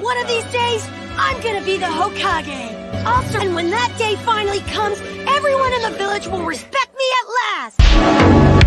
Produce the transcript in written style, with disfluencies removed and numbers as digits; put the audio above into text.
one of these days, I'm gonna be the Hokage. Also, and when that day finally comes, everyone in the village will respect me at last.